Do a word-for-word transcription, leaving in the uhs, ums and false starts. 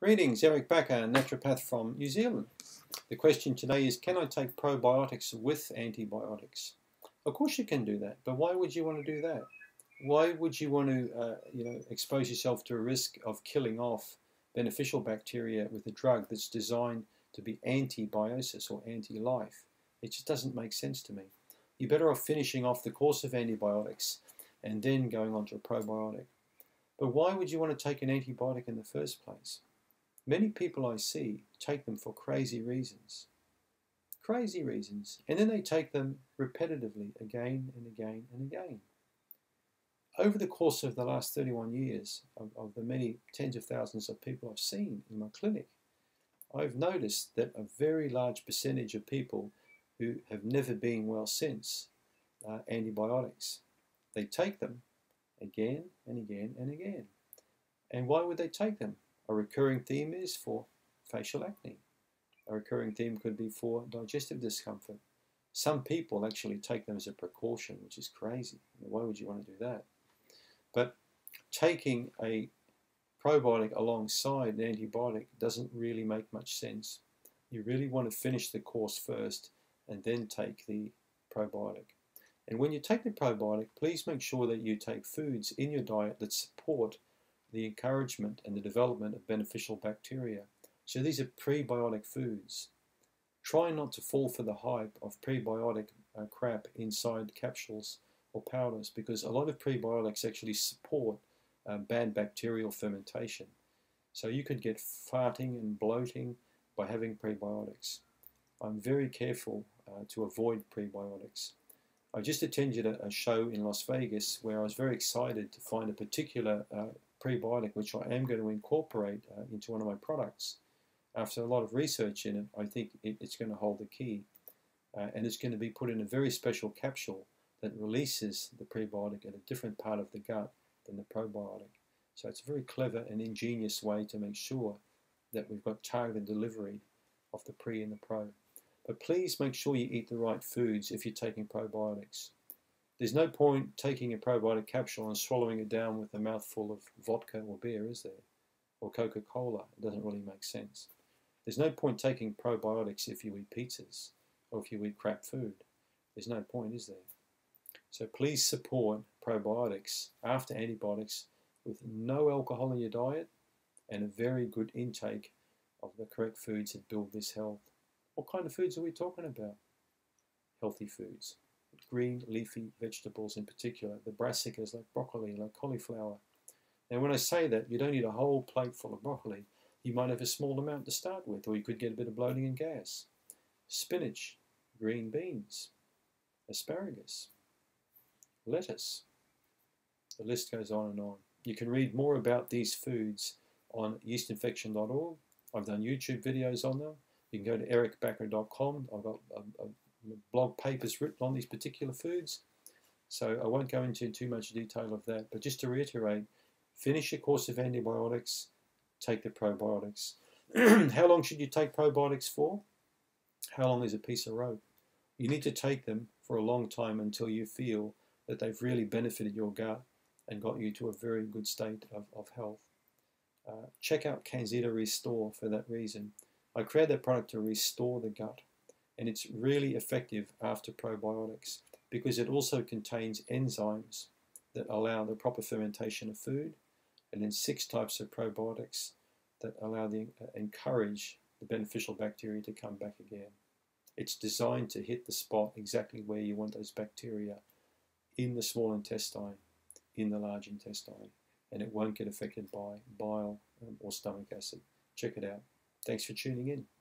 Greetings, Eric Backer, naturopath from New Zealand. The question today is, can I take probiotics with antibiotics? Of course you can do that, but why would you want to do that? Why would you want to uh, you know, expose yourself to a risk of killing off beneficial bacteria with a drug that's designed to be antibiosis or anti-life? It just doesn't make sense to me. You're better off finishing off the course of antibiotics and then going on to a probiotic. But why would you want to take an antibiotic in the first place? Many people I see take them for crazy reasons. Crazy reasons. And then they take them repetitively again and again and again. Over the course of the last thirty-one years, of, of the many tens of thousands of people I've seen in my clinic, I've noticed that a very large percentage of people who have never been well since uh, antibiotics, they take them again and again and again. And why would they take them? A recurring theme is for facial acne. A recurring theme could be for digestive discomfort. Some people actually take them as a precaution, which is crazy. Why would you want to do that? But taking a probiotic alongside an antibiotic doesn't really make much sense. You really want to finish the course first and then take the probiotic. And when you take the probiotic, please make sure that you take foods in your diet that support the encouragement and the development of beneficial bacteria. So these are prebiotic foods. Try not to fall for the hype of prebiotic uh, crap inside capsules or powders, because a lot of prebiotics actually support uh, bad bacterial fermentation. So you could get farting and bloating by having prebiotics. I'm very careful uh, to avoid prebiotics. I just attended a, a show in Las Vegas where I was very excited to find a particular uh, prebiotic which I am going to incorporate uh, into one of my products. After a lot of research in it, I think it, it's going to hold the key, uh, and it's going to be put in a very special capsule that releases the prebiotic at a different part of the gut than the probiotic. So it's a very clever and ingenious way to make sure that we've got targeted delivery of the pre and the pro. But please make sure you eat the right foods if you're taking probiotics. There's no point taking a probiotic capsule and swallowing it down with a mouthful of vodka or beer, is there? Or Coca-Cola. It doesn't really make sense. There's no point taking probiotics if you eat pizzas or if you eat crap food. There's no point, is there? So please support probiotics after antibiotics with no alcohol in your diet and a very good intake of the correct foods that build this health. What kind of foods are we talking about? Healthy foods. Green leafy vegetables in particular, the brassicas like broccoli, like cauliflower. Now when I say that, you don't need a whole plate full of broccoli. You might have a small amount to start with, or you could get a bit of bloating and gas. Spinach, green beans, asparagus, lettuce. The list goes on and on. You can read more about these foods on yeast infection dot org. I've done YouTube videos on them. You can go to eric backer dot com. I've got a, a blog papers written on these particular foods. So I won't go into too much detail of that. But just to reiterate, finish your course of antibiotics, take the probiotics. How long should you take probiotics for? How long is a piece of rope? You need to take them for a long time until you feel that they've really benefited your gut and got you to a very good state of, of health. Uh, check out Canzita Restore for that reason. I created that product to restore the gut, and it's really effective after probiotics because it also contains enzymes that allow the proper fermentation of food, and then six types of probiotics that allow the uh, encourage the beneficial bacteria to come back again. It's designed to hit the spot exactly where you want those bacteria, in the small intestine, in the large intestine, and it won't get affected by bile um, or stomach acid. Check it out. Thanks for tuning in.